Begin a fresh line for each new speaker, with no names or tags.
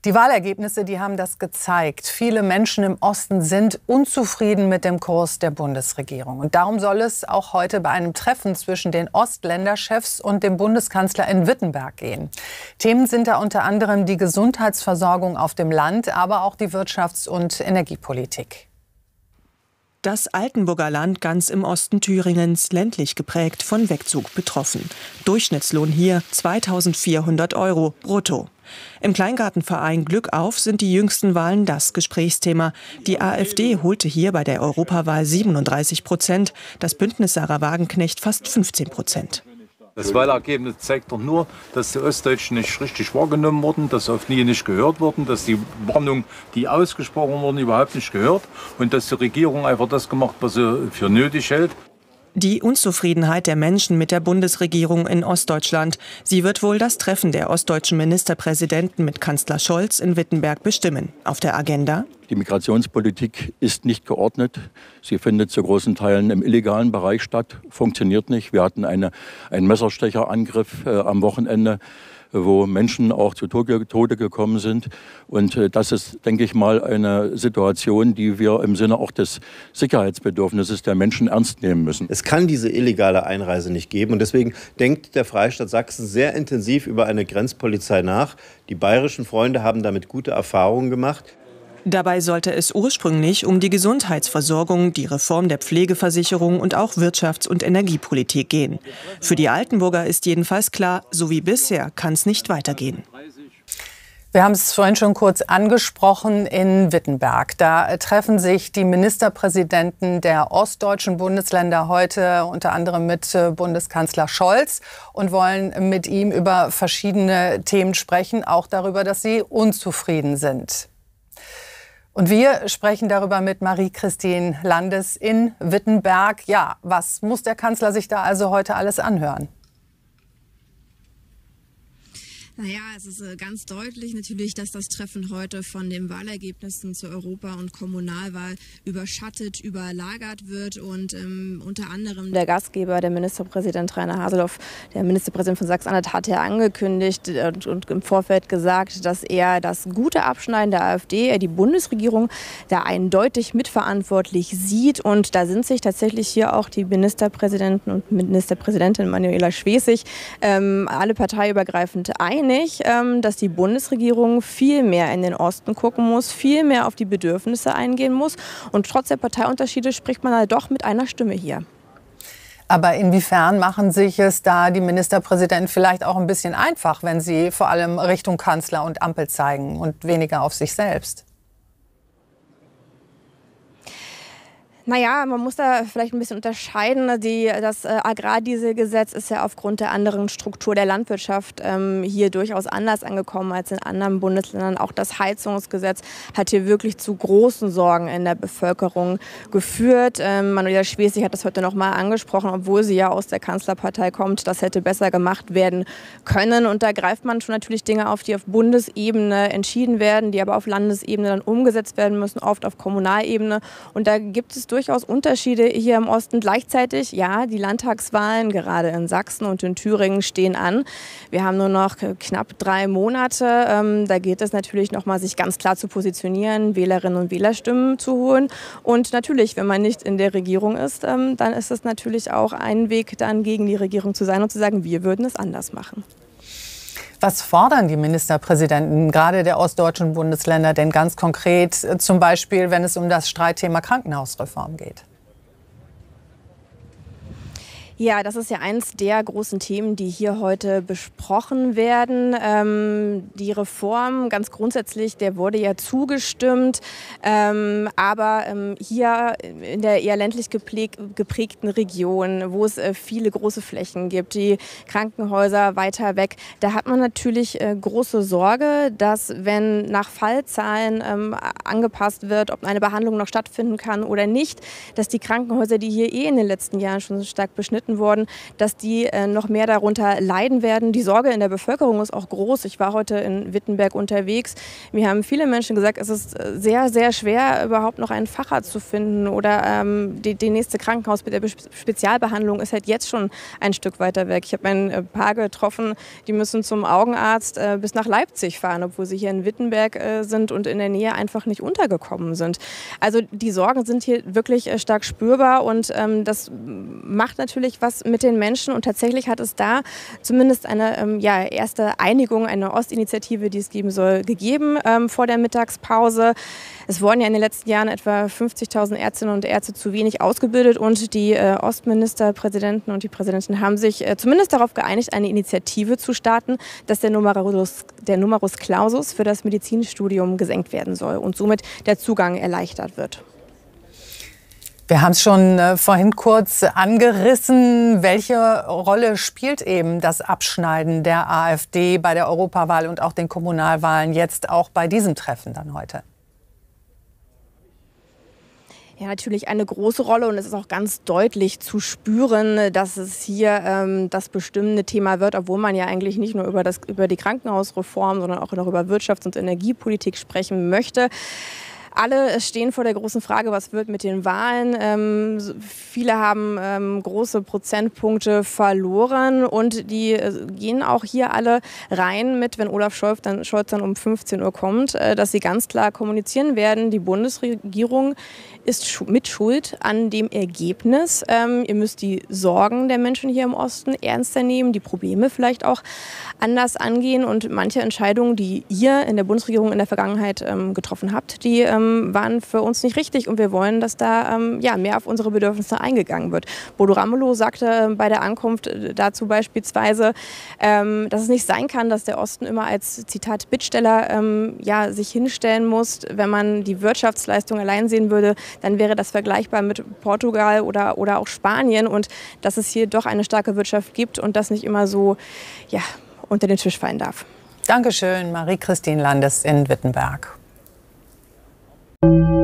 Die Wahlergebnisse, die haben das gezeigt. Viele Menschen im Osten sind unzufrieden mit dem Kurs der Bundesregierung. Und darum soll es auch heute bei einem Treffen zwischen den Ostländerchefs und dem Bundeskanzler in Wittenberg gehen. Themen sind da unter anderem die Gesundheitsversorgung auf dem Land, aber auch die Wirtschafts- und Energiepolitik.
Das Altenburger Land ganz im Osten Thüringens, ländlich geprägt, von Wegzug betroffen. Durchschnittslohn hier 2.400 € brutto. Im Kleingartenverein Glück auf sind die jüngsten Wahlen das Gesprächsthema. Die AfD holte hier bei der Europawahl 37%, das Bündnis Sarah Wagenknecht fast 15%.
Das Wahlergebnis zeigt doch nur, dass die Ostdeutschen nicht richtig wahrgenommen wurden, dass auf nie nicht gehört wurden, dass die Warnung, die ausgesprochen wurden, überhaupt nicht gehört und dass die Regierung einfach das gemacht, was sie für nötig hält.
Die Unzufriedenheit der Menschen mit der Bundesregierung in Ostdeutschland, sie wird wohl das Treffen der ostdeutschen Ministerpräsidenten mit Kanzler Scholz in Wittenberg bestimmen. Auf der Agenda:
Die Migrationspolitik ist nicht geordnet. Sie findet zu großen Teilen im illegalen Bereich statt, funktioniert nicht. Wir hatten einen Messerstecherangriff am Wochenende, wo Menschen auch zu Tode gekommen sind. Und das ist, denke ich mal, eine Situation, die wir im Sinne auch des Sicherheitsbedürfnisses der Menschen ernst nehmen müssen.
Es kann diese illegale Einreise nicht geben. Und deswegen denkt der Freistaat Sachsen sehr intensiv über eine Grenzpolizei nach. Die bayerischen Freunde haben damit gute Erfahrungen gemacht.
Dabei sollte es ursprünglich um die Gesundheitsversorgung, die Reform der Pflegeversicherung und auch Wirtschafts- und Energiepolitik gehen. Für die Altenburger ist jedenfalls klar, so wie bisher kann es nicht weitergehen.
Wir haben es vorhin schon kurz angesprochen in Wittenberg. Da treffen sich die Ministerpräsidenten der ostdeutschen Bundesländer heute unter anderem mit Bundeskanzler Scholz und wollen mit ihm über verschiedene Themen sprechen, auch darüber, dass sie unzufrieden sind. Und wir sprechen darüber mit Marie-Christine Landes in Wittenberg. Ja, was muss der Kanzler sich da also heute alles anhören?
Naja, es ist ganz deutlich natürlich, dass das Treffen heute von den Wahlergebnissen zur Europa- und Kommunalwahl überschattet, überlagert wird und unter anderem der Gastgeber, der Ministerpräsident Rainer Haseloff, der Ministerpräsident von Sachsen-Anhalt, hat ja angekündigt und im Vorfeld gesagt, dass er das gute Abschneiden der AfD, die Bundesregierung, da eindeutig mitverantwortlich sieht. Und da sind sich tatsächlich hier auch die Ministerpräsidenten und Ministerpräsidentin Manuela Schwesig alle parteiübergreifend einig, dass die Bundesregierung viel mehr in den Osten gucken muss, viel mehr auf die Bedürfnisse eingehen muss. Und trotz der Parteiunterschiede spricht man halt doch mit einer Stimme hier.
Aber inwiefern machen sich es da die Ministerpräsidenten vielleicht auch ein bisschen einfach, wenn sie vor allem Richtung Kanzler und Ampel zeigen und weniger auf sich selbst?
Naja, man muss da vielleicht ein bisschen unterscheiden. Das Agrardieselgesetz ist ja aufgrund der anderen Struktur der Landwirtschaft hier durchaus anders angekommen als in anderen Bundesländern. Auch das Heizungsgesetz hat hier wirklich zu großen Sorgen in der Bevölkerung geführt. Manuela Schwesig hat das heute noch mal angesprochen, obwohl sie ja aus der Kanzlerpartei kommt. Das hätte besser gemacht werden können. Und da greift man schon natürlich Dinge auf, die auf Bundesebene entschieden werden, die aber auf Landesebene dann umgesetzt werden müssen, oft auf Kommunalebene. Und da gibt es durchaus Unterschiede hier im Osten. Gleichzeitig, ja, die Landtagswahlen gerade in Sachsen und in Thüringen stehen an. Wir haben nur noch knapp 3 Monate. Da geht es natürlich noch mal, sich ganz klar zu positionieren, Wählerinnen und Wählerstimmen zu holen. Und natürlich, wenn man nicht in der Regierung ist, dann ist es natürlich auch ein Weg, dann gegen die Regierung zu sein und zu sagen, wir würden es anders machen.
Was fordern die Ministerpräsidenten, gerade der ostdeutschen Bundesländer, denn ganz konkret, zum Beispiel, wenn es um das Streitthema Krankenhausreform geht?
Ja, das ist ja eins der großen Themen, die hier heute besprochen werden. Die Reform, ganz grundsätzlich, der wurde ja zugestimmt. Aber hier in der eher ländlich geprägten Region, wo es viele große Flächen gibt, die Krankenhäuser weiter weg, da hat man natürlich große Sorge, dass, wenn nach Fallzahlen angepasst wird, ob eine Behandlung noch stattfinden kann oder nicht, dass die Krankenhäuser, die hier in den letzten Jahren schon so stark beschnitten befürchten worden, dass die noch mehr darunter leiden werden. Die Sorge in der Bevölkerung ist auch groß. Ich war heute in Wittenberg unterwegs. Mir haben viele Menschen gesagt, es ist sehr, sehr schwer, überhaupt noch einen Facharzt zu finden oder die nächste Krankenhaus mit der Spezialbehandlung ist halt jetzt schon ein Stück weiter weg. Ich habe ein Paar getroffen, die müssen zum Augenarzt bis nach Leipzig fahren, obwohl sie hier in Wittenberg sind und in der Nähe einfach nicht untergekommen sind. Also die Sorgen sind hier wirklich stark spürbar und das macht natürlich was mit den Menschen und tatsächlich hat es da zumindest eine erste Einigung, eine Ostinitiative, die es geben soll, gegeben vor der Mittagspause. Es wurden ja in den letzten Jahren etwa 50.000 Ärztinnen und Ärzte zu wenig ausgebildet und die Ostministerpräsidenten und die Präsidentin haben sich zumindest darauf geeinigt, eine Initiative zu starten, dass der Numerus Clausus für das Medizinstudium gesenkt werden soll und somit der Zugang erleichtert wird.
Wir haben es schon vorhin kurz angerissen. Welche Rolle spielt eben das Abschneiden der AfD bei der Europawahl und auch den Kommunalwahlen jetzt auch bei diesem Treffen dann heute?
Ja, natürlich eine große Rolle und es ist auch ganz deutlich zu spüren, dass es hier das bestimmende Thema wird, obwohl man ja eigentlich nicht nur über die Krankenhausreform, sondern auch noch über Wirtschafts- und Energiepolitik sprechen möchte. Alle stehen vor der großen Frage, was wird mit den Wahlen. Viele haben große Prozentpunkte verloren und die gehen auch hier alle rein mit, wenn Olaf Scholz dann um 15 Uhr kommt, dass sie ganz klar kommunizieren werden, die Bundesregierung ist mit Schuld an dem Ergebnis. Ihr müsst die Sorgen der Menschen hier im Osten ernster nehmen, die Probleme vielleicht auch anders angehen und manche Entscheidungen, die ihr in der Bundesregierung in der Vergangenheit getroffen habt, die waren für uns nicht richtig und wir wollen, dass da mehr auf unsere Bedürfnisse eingegangen wird. Bodo Ramelow sagte bei der Ankunft dazu beispielsweise, dass es nicht sein kann, dass der Osten immer als, Zitat, Bittsteller sich hinstellen muss. Wenn man die Wirtschaftsleistung allein sehen würde, dann wäre das vergleichbar mit Portugal oder auch Spanien und dass es hier doch eine starke Wirtschaft gibt und das nicht immer so unter den Tisch fallen darf.
Dankeschön, Marie-Christine Landes in Wittenberg.